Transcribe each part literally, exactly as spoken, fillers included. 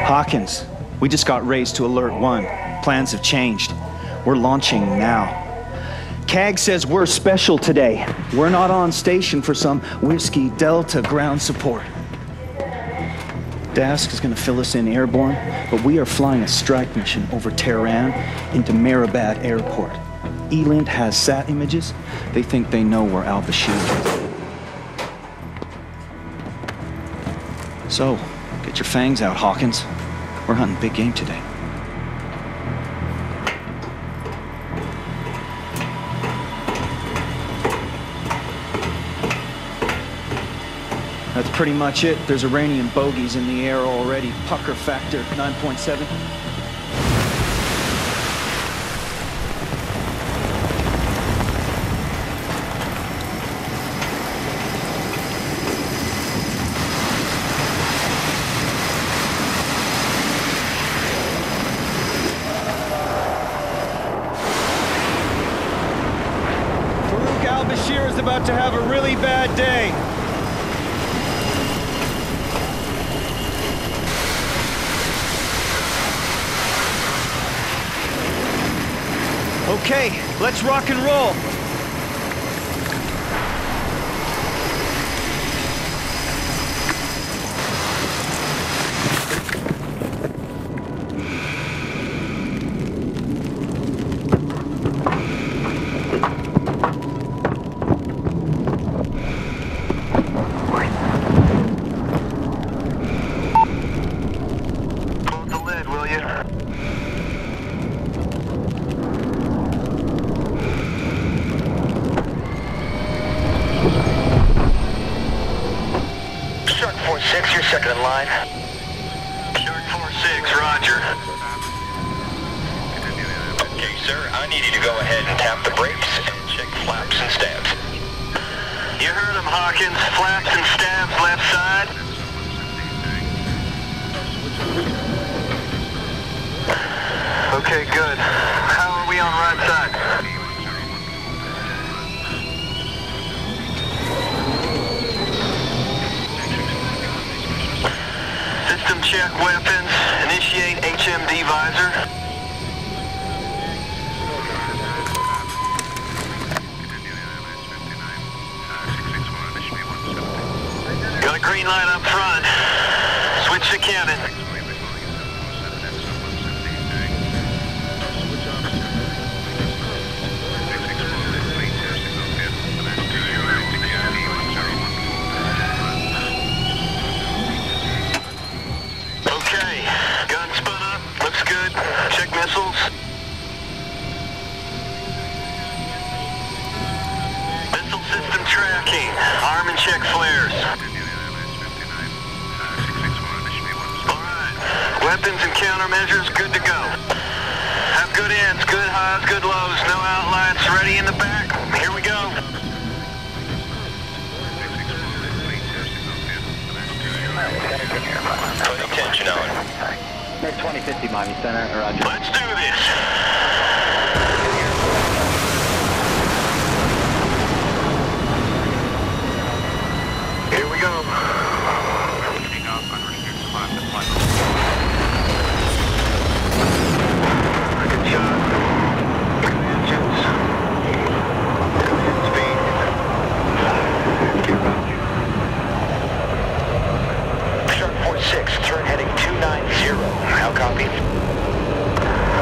Hawkins, we just got raised to Alert One. Plans have changed. We're launching now. C A G says we're special today. We're not on station for some Whiskey Delta ground support. Dask is gonna fill us in airborne, but we are flying a strike mission over Tehran into Mehrabad Airport. Eland has sat images. They think they know where al-Bashir is. So, get your fangs out, Hawkins. We're hunting big game today. That's pretty much it. There's Iranian bogeys in the air already. Pucker factor, nine point seven. Farouk al-Bashir is about to have a really bad day. Okay, let's rock and roll. Close the lid, will you? Six, you're second in line. Shark four six, roger. Okay, sir, I need you to go ahead and tap the brakes and check flaps and stabs. You heard him, Hawkins. Flaps and stabs left side. Okay, good. How are we on right side? System check weapons. Initiate H M D visor. Got a green light up front. Switch to cannon. Check missiles. Missile system tracking. Arm and check flares. Alright. Weapons and countermeasures good to go. Have good ends, good highs, good lows. No outlines. Ready in the back. Here we go. Put attention on. twenty fifty Miami Center, roger. Let's do this. Here we go. Good shot. Good engines. Good speed. Shark four six, turn heading two nine zero. How copy?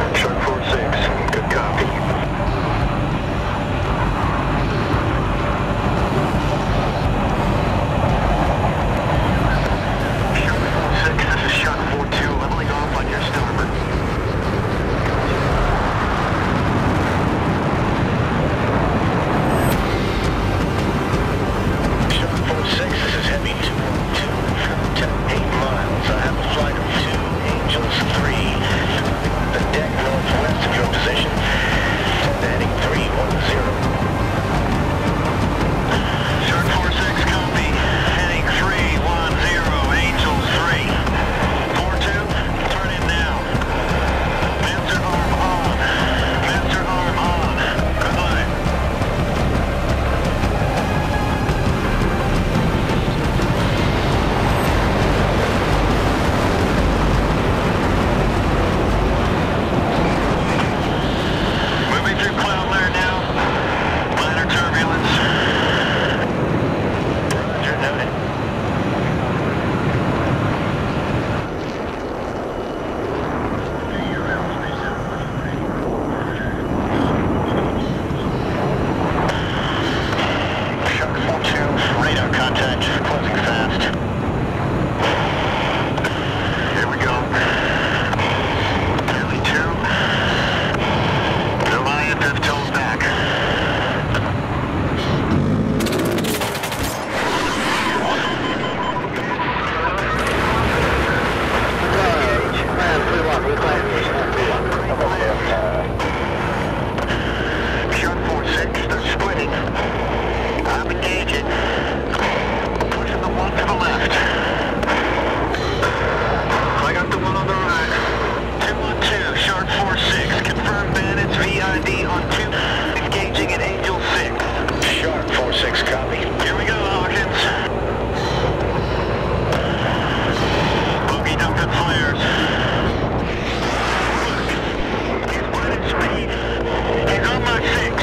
Radar contact, closing fast. Here we go. Nearly two. Goliath has told back. Sharp four six, they're splitting. I'm engaging. Pushing the one to the left. I got the one on the right. two one two, Sharp four six. Confirm bandits V I D on two. Engaging at Angel six. Sharp four six, copy. Here we go, Hawkins. Bogey dumping flares. He's running speed. He's on my six.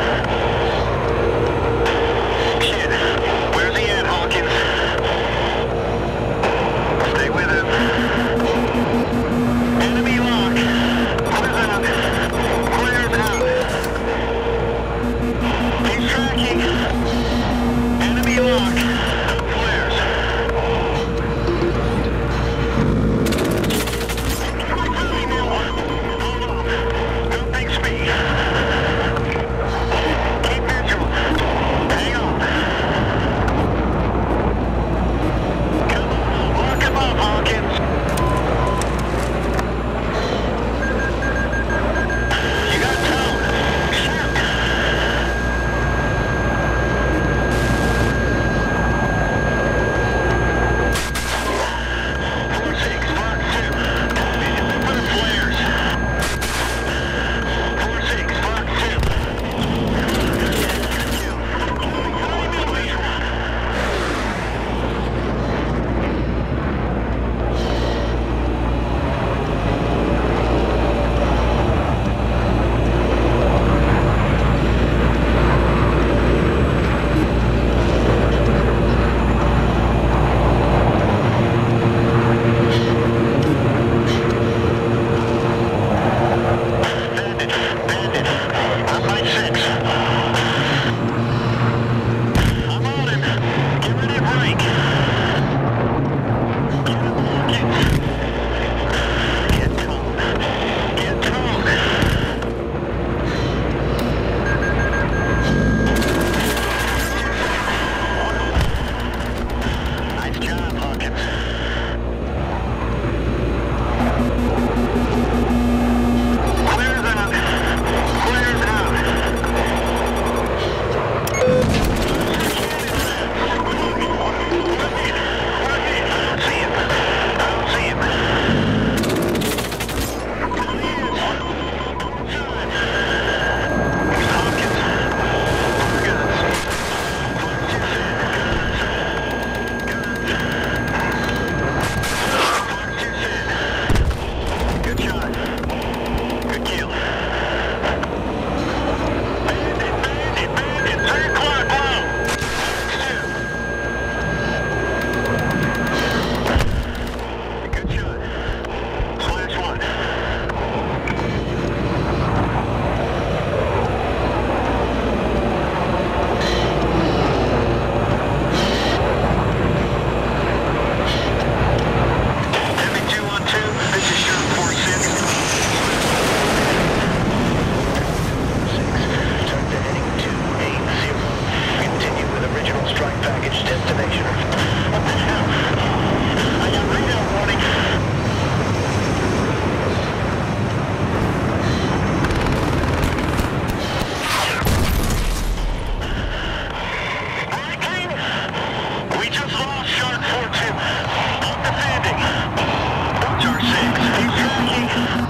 Shit. Where's he at, Hawkins? Stay with him. Enemy lock. Clears out. Clears out. He's tracking. Enemy lock. Flares. Hold on. Dumping speed. Keep visual. Hang on. Come on. Lock him up, Hawkins. You got tone. Shoot. Four six, Mark two. Put in flares. Four six, Mark two. Bandit, bandit. On my six. I'm on him. Get ready to break. Get him, Hawkins. Get tone. Get tone. Nice job, Hawkins. Clears out. Clears out. See him. I don't see him. Hawkins. Guns. Good shot. Good kill. Bandit, bandit, bandit. Three o'clock low. Two. Good shot. Slash one. Heavy two one two. This is Sharp four six. Turn to heading two eight zero. Continue with original strike package destination. What the hell? I got radar warning. Breaking! We just lost Shark four two. I'm defending. Watch our six. He's tracking.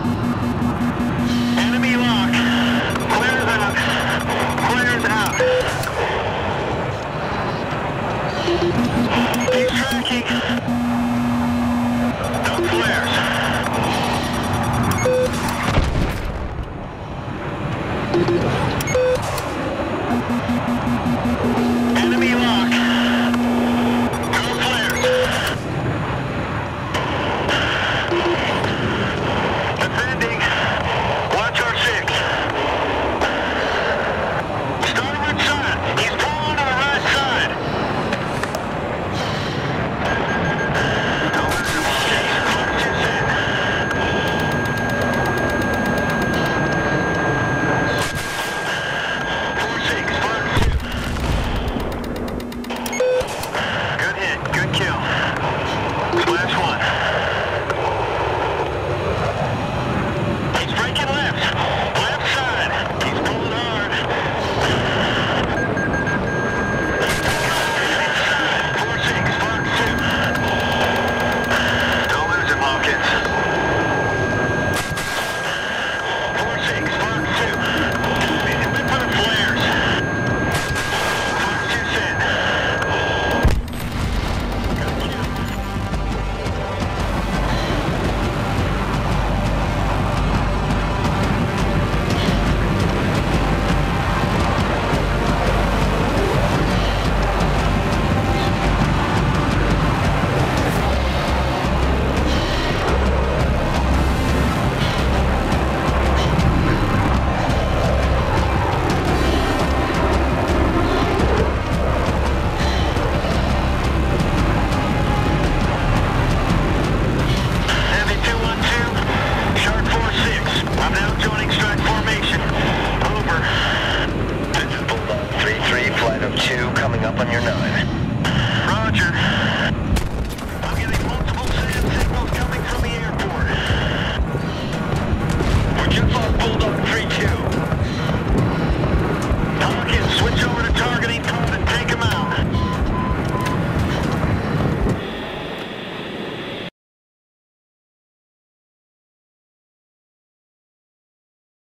Enemy lock. Clears out. Clears out.